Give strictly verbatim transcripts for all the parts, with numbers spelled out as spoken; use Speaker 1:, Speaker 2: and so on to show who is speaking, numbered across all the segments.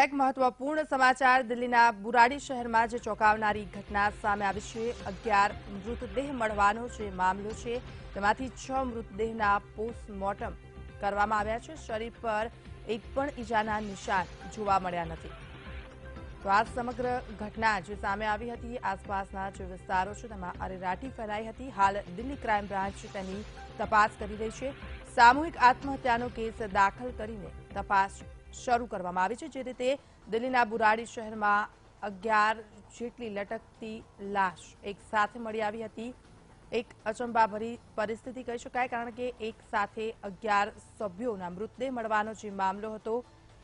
Speaker 1: એક મહત્વપૂર્ણ સમાચાર દિલ્હીના બુરાડી શહેરમાં જે ચોંકાવનારી ઘટના સામે આવી છે। અગિયાર મૃતદેહ મળવાનો જે મામલો છે તેમાંથી છ મૃતદેહના પોસ્ટમોર્ટમ કરવામાં આવ્યા છે। શરીર પર એક પણ ઈજાના નિશાન જોવા મળ્યા નથી। તો આ સમગ્ર ઘટના જે સામે આવી હતી આસપાસના જે વિસ્તારો છે તેમાં અરેરાટી ફેલાઈ હતી। હાલ દિલ્હી ક્રાઇમ બ્રાન્ચ તેની તપાસ કરી રહી છે। સામૂહિક આત્મહત્યાનો કેસ દાખલ કરીને તપાસ શરૂ કરવામાં આવી છે। જે રીતે દિલ્હીના બુરાડી શહેરમાં અગિયાર જેટલી લટકતી લાશ એક સાથે મળી આવી હતી। એક અચંબાભરી પરિસ્થિતિ કહી શકાય, કારણ કે એક સાથે અગિયાર સભ્યોના મૃતદેહ મળવાનો જે મામલો હતો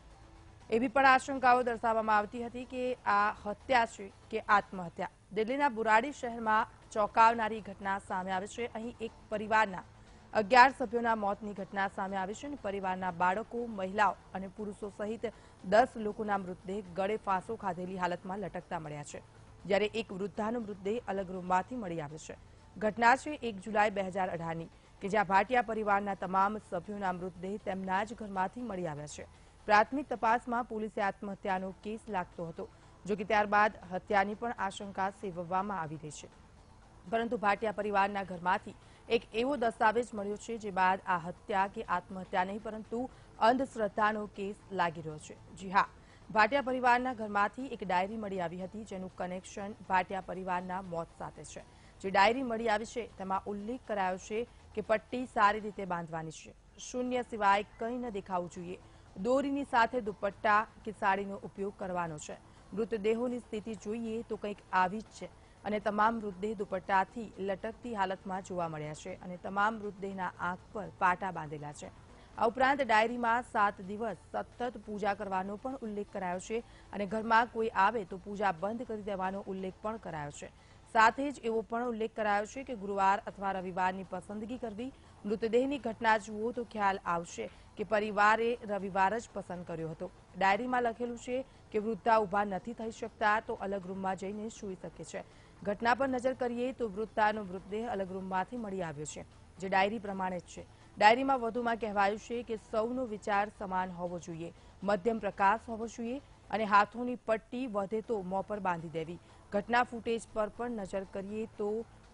Speaker 1: એવી પણ આશંકાઓ દર્શાવવામાં આવતી હતી કે આ હત્યા છે કે આત્મહત્યા। દિલ્હીના બુરાડી શહેરમાં ચોંકાવનારી ઘટના સામે આવી છે। અહીં એક પરિવારના અગિયાર સભ્યોના મોતની ઘટના સામે આવી છે અને પરિવારના બાળકો, મહિલાઓ અને પુરુષો સહિત દસ લોકોના મૃતદેહ ગળે ફાંસો ખાધેલી હાલતમાં લટકતા મળ્યા છે, જ્યારે એક વૃદ્ધાનો મૃતદેહ અલગ રૂમમાંથી મળી આવ્યો છે। ઘટના છે એક જુલાઈ બે હજાર અઢારની કે જ્યાં ભાટિયા પરિવારના તમામ સભ્યોના મૃતદેહ તેમના જ ઘરમાંથી મળી આવ્યા છે। પ્રાથમિક તપાસમાં પોલીસે આત્મહત્યાનો કેસ લાગતો હતો, જો કે ત્યારબાદ હત્યાની પણ આશંકા સેવવામાં આવી રહી છે। પરંતુ ભાટિયા પરિવારના ઘરમાંથી એક એવો દસ્તાવેજ મળ્યો છે જે બાદ આ હત્યા કે આત્મહત્યા નહીં પરંતુ અંધશ્રદ્ધાનો કેસ લાગી રહ્યો છે। જી હા, ભાટિયા પરિવારના ઘરમાંથી એક ડાયરી મળી આવી હતી જેનું કનેક્શન ભાટિયા પરિવારના મોત સાથે છે। જે ડાયરી મળી આવી છે તેમાં ઉલ્લેખ કરાયો છે કે પટ્ટી સારી રીતે બાંધવાની છે, શૂન્ય સિવાય કંઈ ન દેખાવું જોઈએ, દોરીની સાથે દુપટ્ટા કે સાડીનો ઉપયોગ કરવાનો છે, મૃતદેહોની સ્થિતિ જોઈએ તો કંઈક આવી જ છે અને તમામ મૃતદેહ દુપટ્ટાથી લટકતી હાલતમાં જોવા મળ્યા છે અને તમામ મૃતદેહના આંખ પર પાટા બાંધેલા છે। આ ઉપરાંત ડાયરીમાં સાત દિવસ સતત પૂજા કરવાનો પણ ઉલ્લેખ કરાયો છે અને ઘરમાં કોઈ આવે તો પૂજા બંધ કરી દેવાનો ઉલ્લેખ પણ કરાયો છે। સાથે જ એવો પણ ઉલ્લેખ કરાયો છે કે ગુરુવાર અથવા રવિવારની પસંદગી કરવી। મૃતદેહની ઘટના જુઓ તો ખ્યાલ આવશે કે પરિવારે રવિવાર જ પસંદ કર્યો હતો। ડાયરીમાં લખેલું છે કે વૃદ્ધા ઊભા નથી થઈ શકતા તો અલગ રૂમમાં જઈને સૂઈ શકે છે। ઘટના પર નજર કરીએ તો વૃદ્ધાનો મૃતદેહ અલગ રૂમમાંથી મળી આવ્યો છે, જે ડાયરી પ્રમાણે જ છે। ડાયરીમાં વધુમાં કહેવાયું છે કે સૌનો વિચાર સમાન હોવો જોઈએ, મધ્યમ પ્રકાશ હોવો જોઈએ અને હાથોની પટ્ટી વધે તો મોં પર બાંધી દેવી। ઘટના ફૂટેજ પર પણ નજર કરીએ તો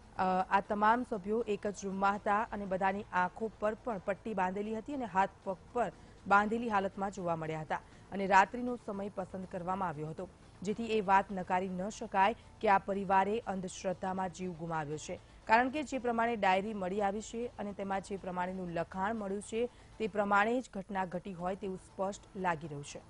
Speaker 1: આ તમામ સભ્યો એક જ રૂમમાં હતા અને બધાની આંખો પર પણ પટ્ટી બાંધેલી હતી અને હાથ પગ પર બાંધેલી હાલતમાં જોવા મળ્યા હતા અને રાત્રિનો સમય પસંદ કરવામાં આવ્યો હતો, જેથી એ વાત નકારી ન શકાય કે આ પરિવારે અંધશ્રદ્ધામાં જીવ ગુમાવ્યો છે, કારણ કે જે પ્રમાણે ડાયરી મળી આવી છે અને તેમાં જે પ્રમાણેનું લખાણ મળ્યું છે તે પ્રમાણે જ ઘટના ઘટી હોય તેવું સ્પષ્ટ લાગી રહ્યું છે।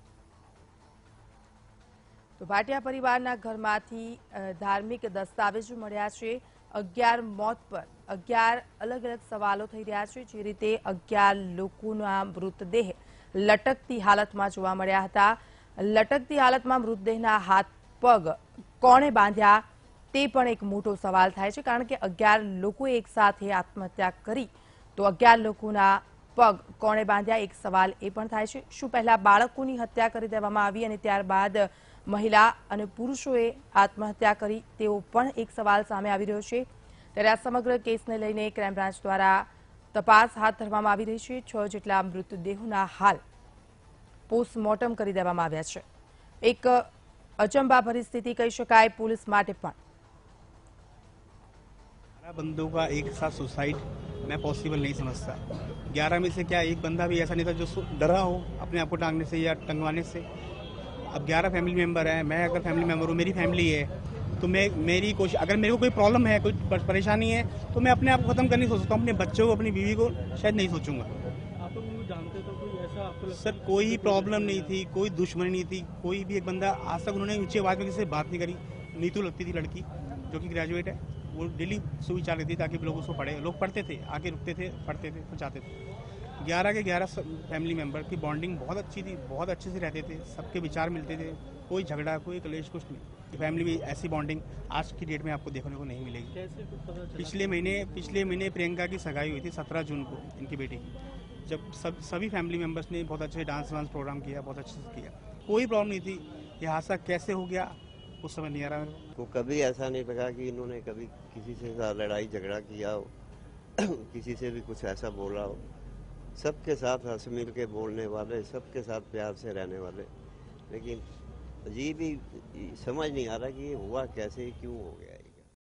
Speaker 1: તો ભાટિયા પરિવારના ઘરમાંથી ધાર્મિક દસ્તાવેજો મળ્યા છે। અગિયાર મોત પર અગિયાર અલગ અલગ સવાલો થઈ રહ્યા છે। જે રીતે અગિયાર લોકોના મૃતદેહ લટકતી હાલતમાં જોવા મળ્યા હતા, લટકતી હાલતમાં મૃતદેહના હાથ પગ કોણે બાંધ્યા તે પણ એક મોટો સવાલ થાય છે, કારણ કે અગિયાર લોકોએ એક સાથે આત્મહત્યા કરી તો અગિયાર લોકોના પગ કોણે બાંધ્યા એક સવાલ એ પણ થાય છે। શું પહેલા બાળકોની હત્યા કરી દેવામાં આવી અને ત્યારબાદ મહિલા અને પુરુષોએ આત્મહત્યા કરી, તેવો પણ એક સવાલ સામે આવી રહ્યો છે। ત્યારે આ સમગ્ર કેસને લઈને ક્રાઇમ બ્રાન્ચ દ્વારા તપાસ હાથ ધરવામાં આવી રહી છે। છ જેટલા મૃતદેહોના હાલ પોસ્ટમોર્ટમ કરી દેવામાં આવ્યા છે। એક अचंबाभरी स्थिति कही शकाय पुलिस माटे पण।
Speaker 2: बंदों का एक साथ सुसाइड मैं पॉसिबल नहीं समझता। ग्यारह में से क्या एक बंदा भी ऐसा नहीं था जो डरा हो अपने आप को टांगने से या टंगवाने से। अब ग्यारह फैमिली मेंबर हैं, मैं अगर फैमिली मेंबर हूँ, मेरी फैमिली है, तो मैं मेरी कोशिश, अगर मेरे को कोई प्रॉब्लम है, कोई परेशानी है, तो मैं अपने आप को खत्म करने सोच सकता हूँ, अपने बच्चों को, अपनी बीवी को शायद नहीं सोचूंगा।
Speaker 3: आप लोग जानते तो कोई ऐसा आपको
Speaker 2: सर कोई प्रॉब्लम नहीं थी, कोई दुश्मनी नहीं थी, कोई भी एक बंदा आज तक उन्होंने ऊंची आवाज में किसी से बात नहीं करी। नीतू लगती थी लड़की जो कि ग्रेजुएट है, वो डेली सुई चाल रही थी ताकि लोग उसको पढ़े, लोग पढ़ते थे, आके रुकते थे, पढ़ते थे, तो जाते थे। ग्यारह के ग्यारह फैमिली मेंबर की बॉन्डिंग बहुत अच्छी थी, बहुत अच्छे से रहते थे, सबके विचार मिलते थे, कोई झगड़ा, कोई कलेश, कुछ नहीं। फैमिली में ऐसी बॉन्डिंग आज की डेट में आपको देखने को नहीं मिलेगी।
Speaker 3: कैसे कुछ पता चला?
Speaker 2: पिछले महीने पिछले महीने प्रियंका की सगाई हुई थी सत्रह जून को, इनकी बेटी की, जब सब सभी फैमिली मेंबर्स ने बहुत अच्छे डांस वांस प्रोग्राम किया, बहुत अच्छे से किया, कोई प्रॉब्लम नहीं थी। ये हादसा कैसे हो गया उस समय नहीं आ रहा मेरे
Speaker 4: को। कभी ऐसा नहीं लगा कि इन्होंने कभी किसी से लड़ाई झगड़ा किया हो किसी से भी कुछ ऐसा बोला हो। सबके साथ हंस मिल के बोलने वाले, सबके साथ प्यार से रहने वाले, लेकिन अजीब ही समझ नहीं आ रहा कि ये हुआ कैसे, क्यों हो गया।